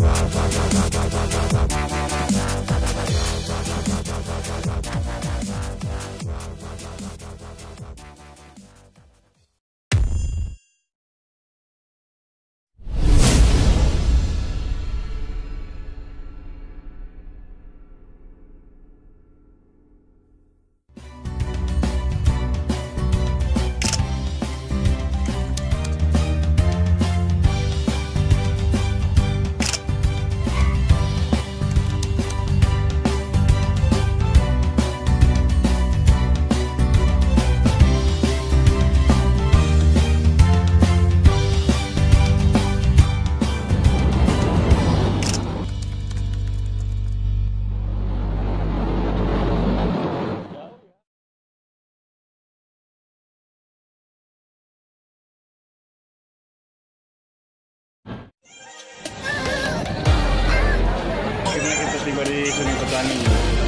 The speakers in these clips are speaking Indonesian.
Tiba di Sungai Petani.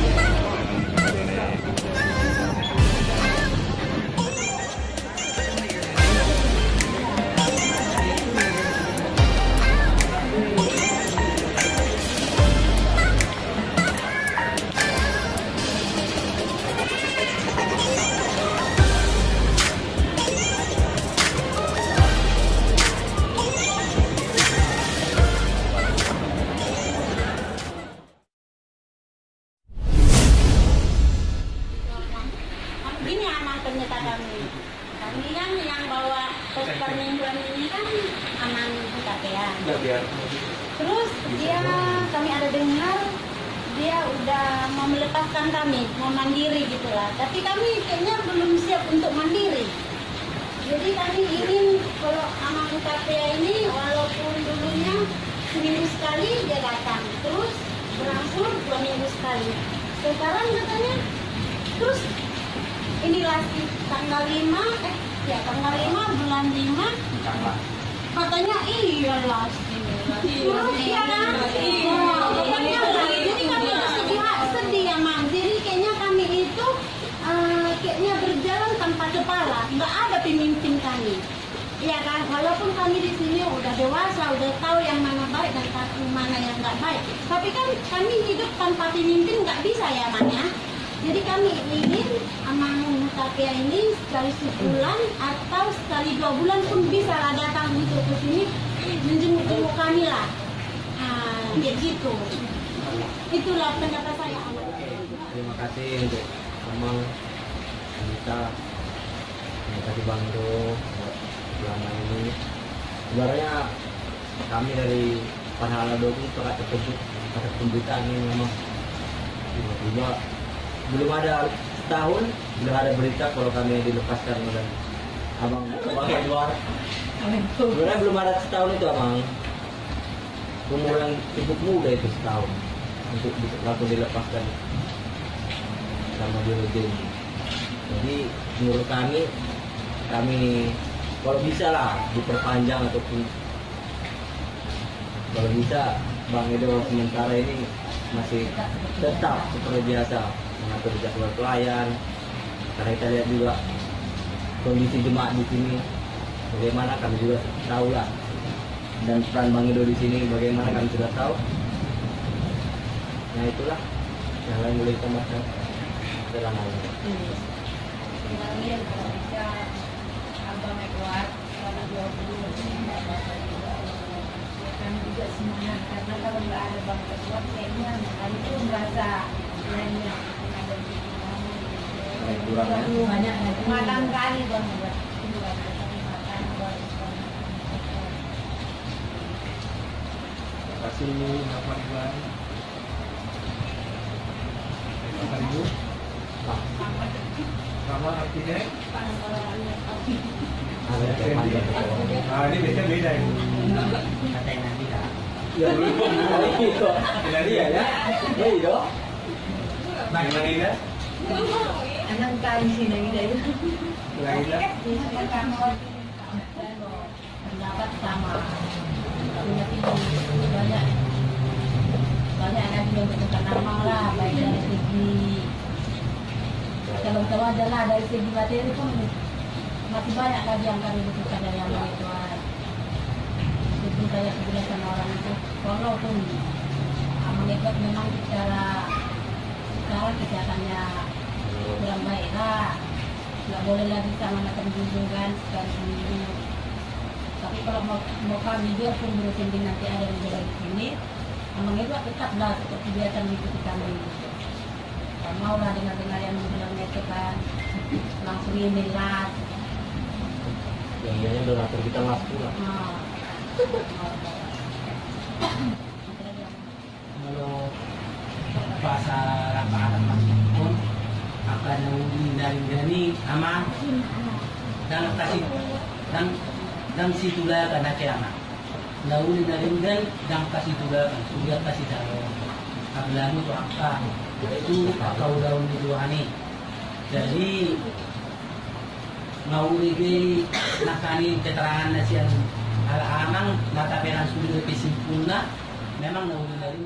Ini aman ternyata kami kan yang bawa poster mingguan ini kan aman kecapean. Terus kami ada dengar dia udah mau melepaskan kami, mau mandiri gitulah. Tapi kami kayaknya belum siap untuk mandiri. Jadi kami ingin kalau aman KPA ini walaupun dulunya seminggu sekali dia datang, terus berangsur 2 minggu sekali. Sekarang katanya terus inilah tanggal 5 tanggal 5 bulan 5 katanya iyalah iya kan katanya jadi kami sedih ya Mang. Jadi kayaknya kami itu kayaknya berjalan tanpa kepala, nggak ada pemimpin kami. Iya kan, walaupun kami di sini udah dewasa, udah tahu yang mana baik dan mana yang nggak baik, tapi kan kami hidup tanpa pemimpin nggak bisa ya Mang ya. Jadi kami ingin Amangun KPA ini sekali sebulan atau sekali 2 bulan pun bisa lah datang untuk ke sini menjenguk kami lah. Kayak gitu. Itulah pendapat saya. Terima kasih untuk Amang, Anita, terima kasih Bang Do selama ini. Sebenarnya kami dari Panhala Doku sangat terkejut atas pemberitaan ini. Memang tiba-tiba belum ada setahun sudah ada berita kalau kami dilepaskan oleh Abang Edward. Sebenarnya belum ada setahun itu Abang, umur yang cukup muda itu setahun untuk langsung dilepaskan sama biologi. Jadi menurut kami kalau bisa lah diperpanjang ataupun kalau bisa Bang Edo sementara ini masih tetap seperti biasa mengatur jadwal pelayan, karena kita lihat juga kondisi jemaat di sini bagaimana kami juga tahu lah, dan peran Bang Edo di sini bagaimana kami sudah tahu. Nah itulah yang lain boleh ditambahkan selama ini. Abang Edward selama 20 kami juga semangat, karena kalau nggak ada Bang Edward kayaknya kami itu merasa lainnya ada di banyak malam kali Bang Edward. Terima kasih Bapak Iwan. Bapak Ibu. Sama artinya? Ini biasanya beda ini. Katanya nanti dah. Ya belum. Nanti ya? Iya. Bagaimana Ida? Enam kali sih Ida itu. Ida? Pendapat sama. Punya banyak lagi yang menentukan nama lah, baik dari segi kalau tahu adalah dari segi materi pun masih banyak lagi yang kami butuhkan dari yang itu. Jadi saya boleh sebelah sama orang itu. Walaupun mengikat memang secara sekarang kesehatannya kurang baik lah, nggak boleh lagi sama makan junjungan sekali seminggu. Tapi kalau mau kami biarpun berutin nanti ada yang jaga di sini, memang itu tetaplah seperti biasa mengikuti kami. Kalau mau lah dengar-dengar yang bilangnya itu kan langsung email lah. Yang donatur kita las pula. Kalau bahasa lapangan pun akan menghindari gani aman dan kasih dan situlah karena kiamat. Lalu dari dan kasih tulakan sudah kasih tahu. Ablamu itu apa? Itu kau daun itu ani. Jadi mau ini nakani keterangan nasian ala amang nataperan sudah kesimpulna memang mau dari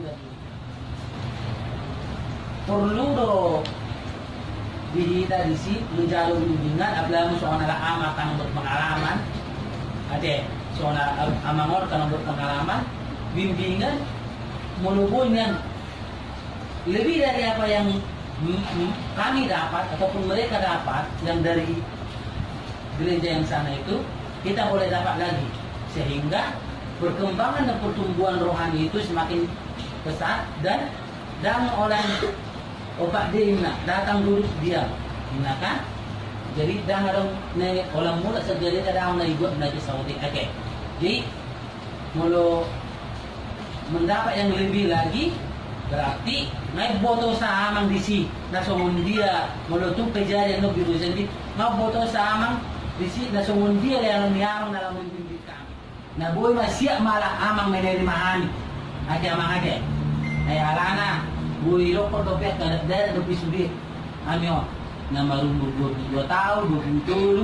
perlu do dihita disi menjalur bimbingan ablamu soal ala amang kan untuk pengalaman ada soal amangor kan untuk pengalaman bimbingan menubungan lebih dari apa yang kami dapat ataupun mereka dapat yang dari gereja yang sana itu kita boleh dapat lagi sehingga perkembangan dan pertumbuhan rohani itu semakin pesat dan orang obat dia datang duduk diam kan jadi dah ada orang mula segera ada orang ikut belajar Saudi oke jadi mulu mendapat yang lebih lagi berarti naik botol samang di si nasungun dia mulu tu kejadian lebih dulu jadi naik botol samang disi na sungun dia yang miyarong dalam bimbing kami. Na boy masih malah amang meneri mahani. Aja amang aja. Ay alana boy rokok dopet kada dari dopi sudi. Amyo na marumur 22 tahun 27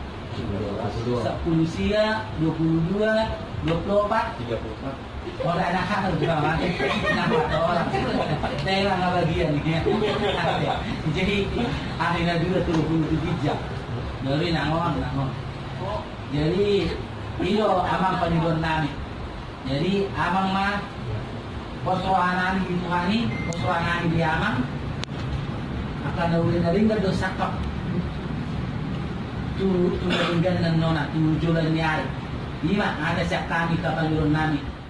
10 sia 22 24 34 orang anak kan juga mati nama orang daerah nggak bagian jadi akhirnya juga 37 jam dari nangon. Jadi iyo amang panyudon namin. Jadi amang mah persoalan itu hari persoalan di amang akan nawin na rin do sakap tu tinggal ng nona tu jualan niya. Lima ada siya kami kapanyudon namin.